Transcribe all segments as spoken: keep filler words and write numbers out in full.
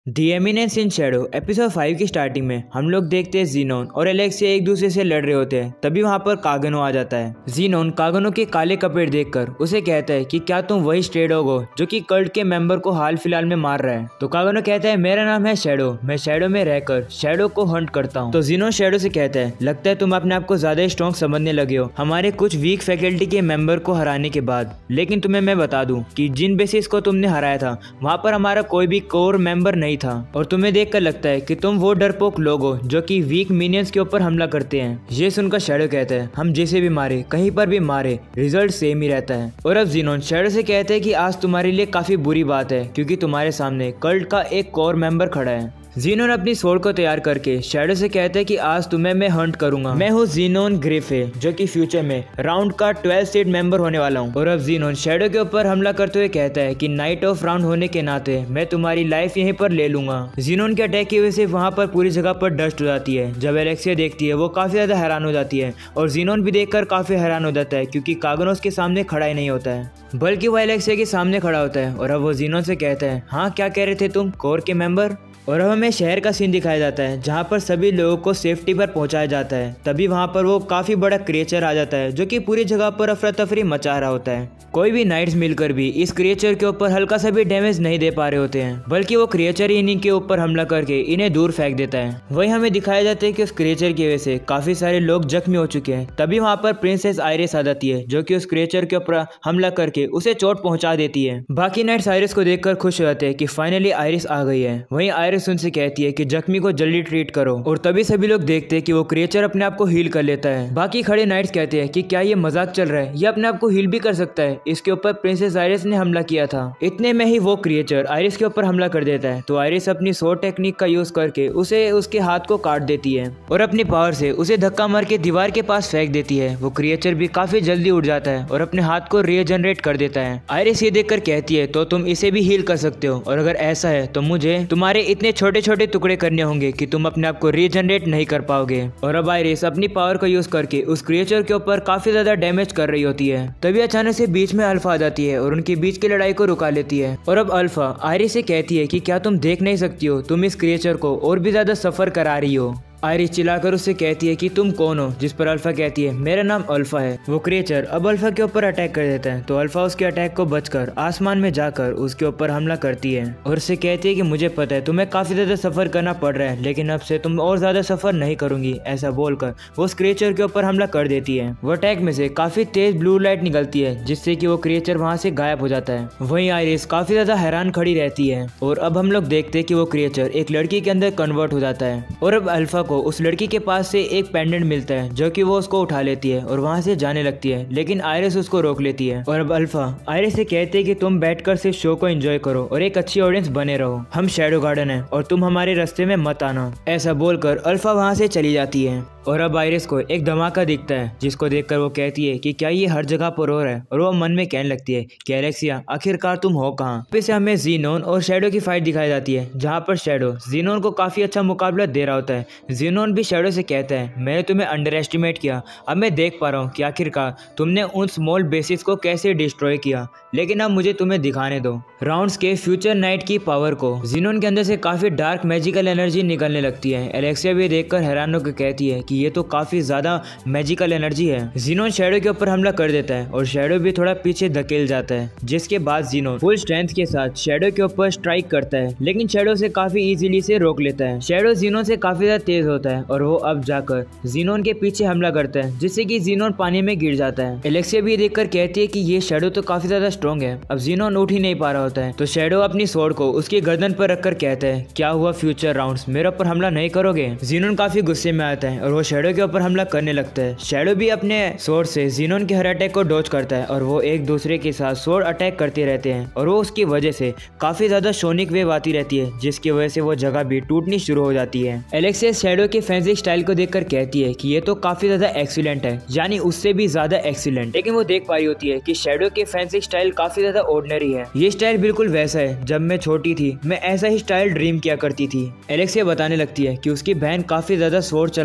The Eminence in Shadow episode five की starting में हम लोग देखते हैं जीनोन और एलेक्सिया एक दूसरे से लड़ रहे होते हैं। तभी वहाँ पर कागनो आ जाता है। जीनोन कागनो के काले कपड़े देखकर उसे कहता है कि क्या तुम वही स्ट्रे डॉग हो जो कि कल्ट के मेंबर को हाल फिलहाल में मार रहा है। तो कागनो कहता है मेरा नाम है शैडो, मैं शैडो में रहकर शैडो को हंट करता हूँ। तो जीनोन शैडो से कहता है लगता है तुम अपने आप को ज्यादा स्ट्रॉन्ग समझने लगे हो हमारे कुछ वीक फैकल्टी के मेंबर को हराने के बाद। लेकिन तुम्हें मैं बता दूं कि जिन बेसिस को तुमने हराया था वहाँ पर हमारा कोई भी कोर मेंबर नहीं था और तुम्हें देखकर लगता है कि तुम वो डरपोक लोग हो जो कि वीक मिनियंस के ऊपर हमला करते हैं। ये सुनकर शैडो कहता है हम जिसे भी मारे कहीं पर भी मारे रिजल्ट सेम ही रहता है। और अब जीनोन शैडो से कहते हैं कि आज तुम्हारे लिए काफी बुरी बात है क्योंकि तुम्हारे सामने कल्ट का एक कोर मेंबर खड़ा है। जीनोन अपनी स्वॉर्ड को तैयार करके शैडो से कहते हैं कि आज तुम्हें मैं हंट करूंगा। मैं हूँ जीनोन ग्रिफे जो कि फ्यूचर में राउंड का ट्वेल्व स्टेट मेंबर होने वाला हूँ। और अब जीनोन शैडो के ऊपर हमला करते हुए कहता है कि नाइट ऑफ राउंड होने के नाते मैं तुम्हारी लाइफ यहीं पर ले लूंगा। जीनोन के अटैक की वजह से वहाँ पर पूरी जगह पर डस्ट हो जाती है। जब एलेक्सिया देखती है वो काफी ज्यादा हैरान हो जाती है और जीनोन भी देखकर काफी हैरान हो जाता है क्योंकि कागनोस के सामने खड़ा ही नहीं होता है बल्कि वो एलेक्सिया के सामने खड़ा होता है। और अब वो जीनोन से कहता है हाँ क्या कह रहे थे तुम कोर के मेंबर। और अब हमें शहर का सीन दिखाया जाता है जहाँ पर सभी लोगों को सेफ्टी पर पहुंचाया जाता है। तभी वहाँ पर वो काफी बड़ा क्रिएचर आ जाता है जो कि पूरी जगह पर अफरा तफरी मचा रहा होता है। कोई भी नाइट्स मिलकर भी इस क्रिएचर के ऊपर हल्का सा भी डैमेज नहीं दे पा रहे होते हैं बल्कि वो क्रिएचर ही इन्हीं के ऊपर हमला करके इन्हें दूर फेंक देता है। वही हमें दिखाया जाता है कि उस क्रिएचर की वजह से काफी सारे लोग जख्मी हो चुके हैं। तभी वहाँ पर प्रिंसेस आयरिस आ जाती है जो कि उस क्रिएचर के ऊपर हमला करके उसे चोट पहुंचा देती है। बाकी नाइट्स आयरिस को देखकर खुश हो जाते हैं कि फाइनली आयरिस आ गई है। वहीं आयरिस उनसे कहती है कि जख्मी को जल्दी ट्रीट करो और तभी सभी लोग देखते हैं कि वो क्रिएचर अपने आप को हील कर लेता है। बाकी खड़े नाइट्स कहते हैं कि क्या ये मजाक चल रहा है, ये अपने आप को हील भी कर सकता है। इसके ऊपर प्रिंसेस आयरिस ने हमला किया था। इतने में ही वो क्रिएचर आयरिस के ऊपर हमला कर देता है। तो आयरिस अपनी स्वॉर्ड टेक्निक का यूज करके उसे उसके हाथ को काट देती है और अपनी पावर से उसे धक्का मार के दीवार के पास फेंक देती है। वो क्रिएचर भी काफी जल्दी उठ जाता है और अपने हाथ को रीजनरेट कर देता है। आयरिस ये देखकर कहती है तो तुम इसे भी हील कर सकते हो और अगर ऐसा है तो मुझे तुम्हारे इतने छोटे छोटे टुकड़े करने होंगे कि तुम अपने आप को रीजनरेट नहीं कर पाओगे। और अब आयरिस अपनी पावर को यूज करके उस क्रिएचर के ऊपर काफी ज्यादा डैमेज कर रही होती है। तभी अचानक से बीच में अल्फा आ जाती है और उनके बीच की लड़ाई को रुका लेती है। और अब अल्फा आयरिस से कहती है कि क्या तुम देख नहीं सकती हो, तुम इस क्रिएचर को और भी ज्यादा सफर करा रही हो। आयरिस चिल्लाकर उससे कहती है कि तुम कौन हो, जिस पर अल्फा कहती है मेरा नाम अल्फा है। वो क्रिएचर अब अल्फा के ऊपर अटैक कर देता है तो अल्फा उसके अटैक को बचकर आसमान में जाकर उसके ऊपर हमला करती है और उससे कहती है कि मुझे पता है तुम्हें काफी ज्यादा सफर करना पड़ रहा है लेकिन अब से तुम और ज्यादा सफर नहीं करूंगी। ऐसा बोलकर वो उस क्रिएचर के ऊपर हमला कर देती है। वो अटैक में से काफी तेज ब्लू लाइट निकलती है जिससे कि वो क्रिएचर वहां से गायब हो जाता है। वहीं आयरिस काफी ज्यादा हैरान खड़ी रहती है। और अब हम लोग देखते हैं कि वो क्रिएचर एक लड़की के अंदर कन्वर्ट हो जाता है और अब अल्फा को उस लड़की के पास से एक पेंडेंट मिलता है जो कि वो उसको उठा लेती है और वहां से जाने लगती है लेकिन आयरिस उसको रोक लेती है। और अब अल्फा आयरिस से कहते हैं कि तुम बैठकर सिर्फ शो को एंजॉय करो और एक अच्छी ऑडियंस बने रहो, हम शैडो गार्डन है और तुम हमारे रास्ते में मत आना। ऐसा बोलकर अल्फा वहां से चली जाती है। और अब आयरिस को एक धमाका दिखता है जिसको देखकर वो कहती है कि क्या ये हर जगह पर हो रहा है। और वो मन में कहने लगती है कि एलेक्सिया आखिरकार तुम हो कहाँ। फिर से हमें जीनोन और शैडो की फाइट दिखाई जाती है जहाँ पर शैडो जीनोन को काफी अच्छा मुकाबला दे रहा होता है। जीनोन भी शैडो से कहता है मैंने तुम्हें अंडर एस्टिमेट किया, अब मैं देख पा रहा हूँ कि आखिरकार तुमने उन स्मॉल बेसिस को कैसे डिस्ट्रॉय किया, लेकिन अब मुझे तुम्हें दिखाने दो राउंड्स के फ्यूचर नाइट की पावर को। जीनोन के अंदर से काफी डार्क मैजिकल एनर्जी निकलने लगती है। एलेक्सिया भी देखकर हैरान होकर कहती है कि ये तो काफी ज्यादा मैजिकल एनर्जी है। जीनोन शैडो के ऊपर हमला कर देता है और शैडो भी थोड़ा पीछे धकेल जाता है जिसके बाद जीनोन फुल स्ट्रेंथ के साथ शैडो के ऊपर स्ट्राइक करता है लेकिन शैडो से काफी इजीली से रोक लेता है। शैडो जीनोन से काफी ज्यादा तेज होता है और वो अब जाकर जीनोन के पीछे हमला करता है जिससे कि जीनोन पानी में गिर जाता है। एलेक्सिया भी देखकर कहती है कि ये शैडो तो काफी ज्यादा स्ट्रॉन्ग है। अब जीनोन उठ ही नहीं पा रहा होता है तो शैडो अपनी स्वॉर्ड को उसकी गर्दन पर रखकर कहता है क्या हुआ फ्यूचर राउंड्स, मेरे ऊपर हमला नहीं करोगे। जीनोन काफी गुस्से में आता है और वो शैडो के ऊपर हमला करने लगता है। शैडो भी अपने स्वॉर्ड से जीनोन के हर अटैक को डॉज करता है और वो एक दूसरे के साथ स्वॉर्ड अटैक करते रहते हैं और वो उसकी वजह से काफी ज्यादा सोनिक वेव आती रहती है जिसकी वजह से वो जगह भी टूटनी शुरू हो जाती है। एलेक्सिया शैडो के फैंसी स्टाइल को देखकर कहती है कि ये तो काफी ज्यादा एक्सीलेंट है, यानी उससे भी ज्यादा एक्सीलेंट। लेकिन वो देख पाई होती है कि शैडो के फैंसी स्टाइल काफी ज्यादा ऑर्डिनरी है। ये स्टाइल बिल्कुल वैसा है जब मैं छोटी थी मैं ऐसा ही स्टाइल ड्रीम किया करती थी। एलेक्सिया बताने लगती है कि उसकी बहन काफी ज्यादा स्वॉर्ड चलाने में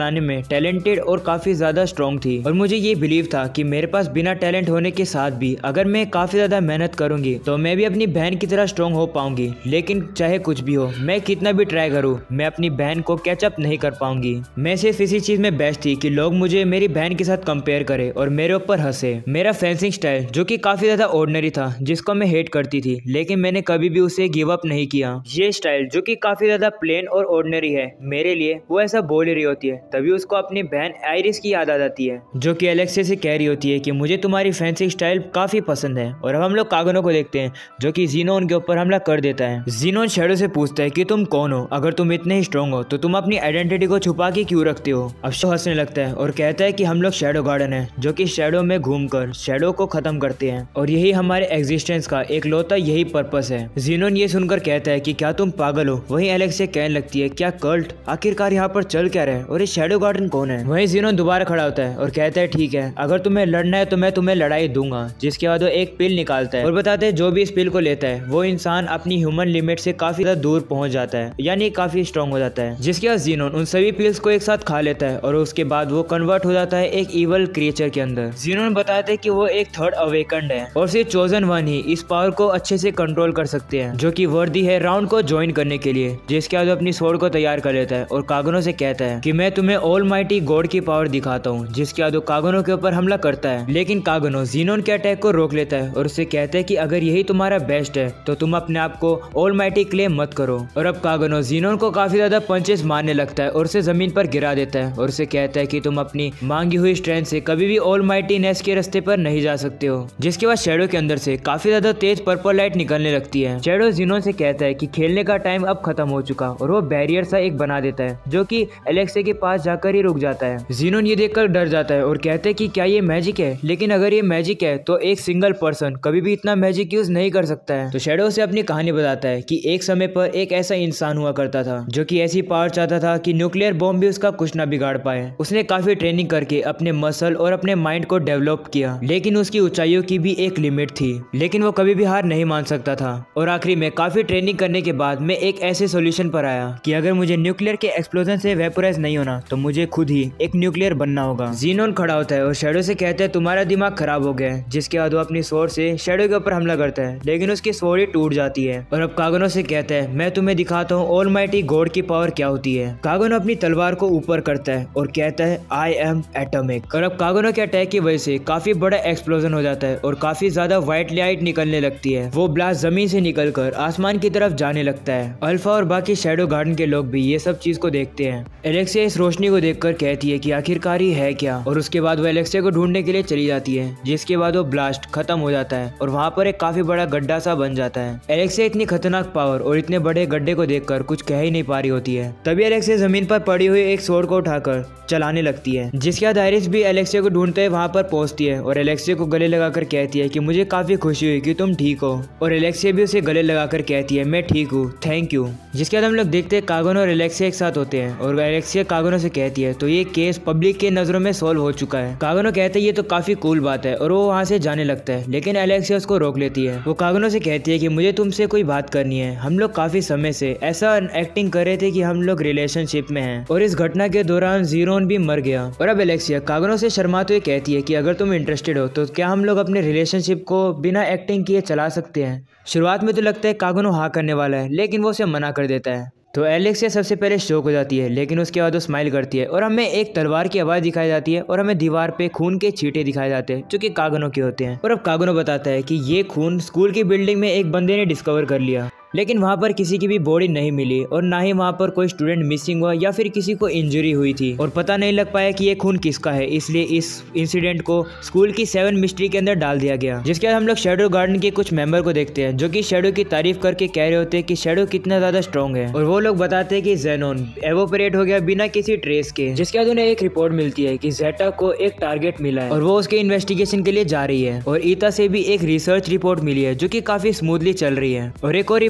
टैलेंटेड और काफी ज्यादा स्ट्रॉन्ग थी और मुझे ये बिलीव था कि मेरे पास बिना टैलेंट होने के साथ भी अगर मैं काफी ज्यादा मेहनत करूंगी तो मैं भी अपनी बहन की तरह स्ट्रॉन्ग हो पाऊंगी। लेकिन चाहे कुछ भी हो, मैं कितना भी ट्राई करूँ, मैं अपनी बहन को कैचअप नहीं कर पाऊंगी। मैं सिर्फ इसी चीज में बेस्ट थी कि लोग मुझे मेरी बहन के साथ कंपेयर करे और मेरे ऊपर हंसे। मेरा फेंसिंग स्टाइल जो कि काफी ज्यादा ऑर्डिनरी था, जिसको मैं हेट करती थी, लेकिन मैंने कभी भी उसे गिव अप नहीं किया। ये स्टाइल जो कि काफी ज्यादा प्लेन और ऑर्डिनरी है, मेरे लिए वो ऐसा बोल ही रही होती है, तभी उसको अपनी बहन आयरिस की याद आ जाती है, जो कि एलेक्सिया से कह रही होती है कि मुझे तुम्हारी फेंसिंग स्टाइल काफी पसंद है। और अब हम लोग कागनो को देखते हैं जो कि ज़ीनोन के ऊपर हमला कर देता है। ज़ीनोन शैडो से पूछता है कि तुम कौन हो? अगर तुम इतने ही स्ट्रॉन्ग हो तो तुम अपनी आइडेंटिटी को छुपा के क्यों रखते हो? अब शो हंसने लगता है और कहता है कि हम लोग शैडो गार्डन है, जो कि शैडो में घूमकर शैडो को खत्म करते हैं और यही हमारे एग्जिस्टेंस का एक लौता यही पर्पस है। ज़ीनोन ये सुनकर कहता है कि क्या तुम पागल हो? वहीं एलेक्सिया कहने लगती है क्या कल्ट? आखिरकार यहाँ पर चल क्या रहा है और ये शैडो गार्डन कौन है? वहीं ज़ीनोन दोबारा खड़ा होता है और कहता है ठीक है, अगर तुम्हें लड़ना है तो मैं तुम्हें लड़ाई दूंगा। जिसके बाद वो एक पिल निकालता है और बताते हैं जो भी इस पिल को लेता है वो इंसान अपनी ह्यूमन लिमिट से काफी ज्यादा दूर पहुंच जाता है, यानी काफी स्ट्रॉन्ग हो जाता है। जिसके बाद ज़ीनोन उन सभी पिल्स को एक साथ खा लेता है और उसके बाद वो कन्वर्ट हो जाता है एक इवल क्रिएचर के अंदर। ज़ीनोन बताते हैं कि वो एक थर्ड अवेकन्ड है और सिर्फ चोजन वन ही इस पावर को अच्छे से कंट्रोल कर सकते हैं, जो कि वर्दी है राउंड को ज्वाइन करने के लिए। जिसके बाद वो अपनी स्वॉर्ड को तैयार कर लेता है और कागनो से कहता है कि मैं तुम्हें ऑल माइटी गॉड की पावर दिखाता हूँ। जिसके बाद वो कागनो के ऊपर हमला करता है, लेकिन कागनो ज़ीनोन के अटैक को रोक लेता है और उससे कहता है कि अगर यही तुम्हारा बेस्ट है तो तुम अपने आप को ऑल माइटी क्लेम मत करो। और अब कागनो ज़ीनोन को काफी ज्यादा पंचेस मारने लगता है और उसे जमीन पर गिरा देता है और उसे कहता है कि तुम अपनी मांगी हुई स्ट्रेंथ से कभी भी ऑल माइटी नेस के रास्ते पर नहीं जा सकते हो। जिसके बाद शैडो के अंदर से काफी ज्यादा तेज पर्पल लाइट निकलने लगती है। शैडो ज़ीनोन से कहता है कि खेलने का टाइम अब खत्म हो चुका और वो बैरियर सा एक बना देता है, जो कि एलेक्सिया के पास जाकर ही रुक जाता है। ज़ीनोन ये देखकर डर जाता है और कहता है कि क्या ये मैजिक है? लेकिन अगर ये मैजिक है तो एक सिंगल पर्सन कभी भी इतना मैजिक यूज नहीं कर सकता है। तो शैडो से अपनी कहानी बताता है कि एक समय पर एक ऐसा इंसान हुआ करता था जो कि ऐसी पावर चाहता था कि न्यूक्लियर बॉम्ब भी उसका कुछ ना बिगाड़ पाए। उसने काफी ट्रेनिंग करके अपने मसल और अपने माइंड को डेवलप किया, लेकिन उसकी ऊंचाइयों की भी एक लिमिट थी, लेकिन वो कभी भी हार नहीं मान सकता था। और आखिरी में काफी ट्रेनिंग करने के बाद मैं एक ऐसे सोल्यूशन पर आया कि अगर मुझे न्यूक्लियर के एक्सप्लोजन से वेपोराइज नहीं होना तो मुझे खुद ही एक न्यूक्लियर बनना होगा। ज़ीनोन खड़ा होता है और शैडो से कहता है तुम्हारा दिमाग खराब हो गया है। जिसके बाद वो अपनी स्वॉर्ड से शैडो के ऊपर हमला करता है, लेकिन उसकी स्वॉर्ड ही टूट जाती है। और अब कागनो से कहता है मैं तुम्हें दिखाता हूँ ऑल माइटी गॉड की पावर क्या होती है। कागनो अपनी तलवार को ऊपर करता है और कहता है आई एम एटॉमिक। और अब कागनो के अटैक की वजह से काफी बड़ा एक्सप्लोजन हो जाता है और काफी ज्यादा व्हाइट लाइट निकलने लगती है। वो ब्लास्ट जमीन से निकलकर आसमान की तरफ जाने लगता है। अल्फा और बाकी शैडो गार्डन के लोग भी ये सब चीज को देखते हैं। एलेक्सिया इस रोशनी को देखकर कहती है कि आखिरकार ये है क्या, और उसके बाद वो एलेक्सिया को ढूंढने के लिए चली जाती है। जिसके बाद वो ब्लास्ट खत्म हो जाता है और वहाँ पर एक काफी बड़ा गड्ढा सा बन जाता है। एलेक्सिया इतनी खतरनाक पावर और इतने बड़े गड्ढे को देखकर कुछ कह ही नहीं पा रही होती है। तभी एलेक्सिया जमीन पर पड़ी हुई एक स्वॉर्ड को उठाकर चलाने लगती है। जिसके बाद आयरिस भी एलेक्सिया को ढूंढते हुए वहाँ पर पहुंचती है और एलेक्सिया को गले लगाकर कहती है कि मुझे काफी खुशी हुई कि तुम ठीक हो। और एलेक्सिया भी उसे गले लगाकर कहती है मैं ठीक हूँ, थैंक यू। जिसके बाद हम लोग देखते हैं कागनो और एलेक्सिया एक साथ होते हैं और एलेक्सिया कागनो से कहती है तो ये केस पब्लिक के नजरों में सॉल्व हो चुका है। कागनो कहते हैं ये तो काफी कूल बात है और वो वहाँ से जाने लगता है, लेकिन एलेक्सिया उसको रोक लेती है। वो कागनो से कहती है कि मुझे तुमसे कोई बात करनी है। हम लोग काफी समय से ऐसा एक्टिंग कर रहे थे कि हम लोग रिलेशनशिप में हैं और इस घटना के दौरान ज़ीनोन भी मर गया। और अब एलेक्सिया कागनो से शर्माते हुए कहती है कि अगर तुम इंटरेस्टेड हो तो क्या हम लोग अपने रिलेशनशिप को बिना एक्टिंग किए चला सकते हैं। शुरुआत में तो लगता है कागनो हाँ करने वाला है, लेकिन वो उसे मना कर देता है। तो एलेक्सिया सबसे पहले शॉक हो जाती है, लेकिन उसके बाद वो स्माइल करती है और हमें एक तलवार की आवाज़ दिखाई जाती है और हमें दीवार पे खून के छींटे दिखाए जाते हैं जो कि कागनो के होते हैं। और अब कागनो बताता है कि ये खून स्कूल की बिल्डिंग में एक बंदे ने डिस्कवर कर लिया, लेकिन वहाँ पर किसी की भी बॉडी नहीं मिली और ना ही वहाँ पर कोई स्टूडेंट मिसिंग हुआ या फिर किसी को इंजरी हुई थी और पता नहीं लग पाया कि ये खून किसका है। इसलिए इस इंसिडेंट को स्कूल की सेवन मिस्ट्री के अंदर डाल दिया गया। जिसके बाद हम लोग शैडो गार्डन के कुछ मेंबर को देखते हैं जो कि शैडो की तारीफ करके कह रहे होते हैं कि शैडो कितना ज्यादा स्ट्रॉन्ग है। और वो लोग बताते हैं कि ज़ेनोन एवोपरेट हो गया बिना किसी ट्रेस के। जिसके बाद उन्हें एक रिपोर्ट मिलती है कि जेटा को एक टारगेट मिला है और वो उसके इन्वेस्टिगेशन के लिए जा रही है। और ईता से भी एक रिसर्च रिपोर्ट मिली है जो कि काफी स्मूथली चल रही है। और एक और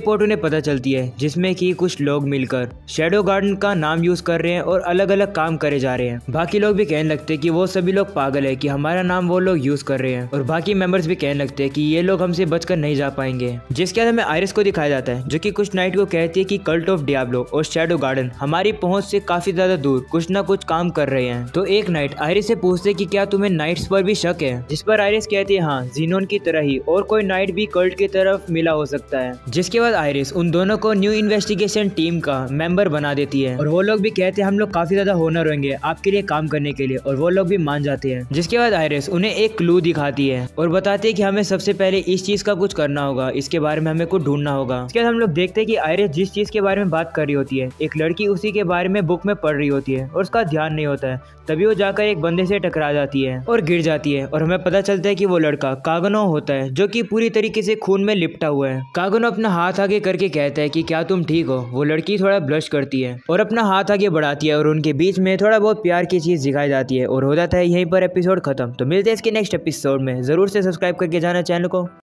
रिपोर्ट उन्हें पता चलती है जिसमें कि कुछ लोग मिलकर शैडो गार्डन का नाम यूज कर रहे हैं और अलग अलग काम करे जा रहे हैं। बाकी लोग भी कहने लगते हैं कि वो सभी लोग पागल है कि हमारा नाम वो लोग यूज कर रहे हैं, और बाकी मेंबर्स भी कहने लगते हैं कि ये लोग हमसे बचकर नहीं जा पाएंगे। जिसके बाद हमें आयरिस को दिखाया जाता है जो कि कुछ नाइट को कहती है कि कल्ट ऑफ डियाब्लो और शैडो गार्डन हमारी पहुंच से काफी ज्यादा दूर कुछ ना कुछ काम कर रहे हैं। तो एक नाइट आयरिस से पूछते कि क्या तुम्हें नाइट्स पर भी शक है, जिस पर आयरिस कहती है हाँ, जीनोन की तरह ही और कोई नाइट भी कल्ट की तरफ मिला हो सकता है। जिसके बाद आयरिस उन दोनों को न्यू इन्वेस्टिगेशन टीम का मेंबर बना देती है और वो लोग भी कहते हैं हम लोग काफी ज्यादा होनर होंगे आपके लिए काम करने के लिए, और वो लोग भी मान जाते हैं। जिसके बाद आयरिस उन्हें एक क्लू दिखाती है और बताती है कि हमें सबसे पहले इस चीज का कुछ करना होगा, इसके बारे में हमें कुछ ढूंढना होगा। इसके बाद हम लोग देखते हैं कि आयरिस जिस चीज के बारे में बात कर रही होती है एक लड़की उसी के बारे में बुक में पढ़ रही होती है और उसका ध्यान नहीं होता है। तभी वो जाकर एक बंदे से टकरा जाती है और गिर जाती है और हमें पता चलता है कि वो लड़का कागनो होता है जो कि पूरी तरीके से खून में लिपटा हुआ है। कागनो अपना हाथ आगे करके कहता है कि क्या तुम ठीक हो। वो लड़की थोड़ा ब्लश करती है और अपना हाथ आगे बढ़ाती है और उनके बीच में थोड़ा बहुत प्यार की चीज दिखाई जाती है और हो जाता है यहीं पर एपिसोड खत्म। तो मिलते हैं इसके नेक्स्ट एपिसोड में, जरूर से सब्सक्राइब करके जाना चैनल को।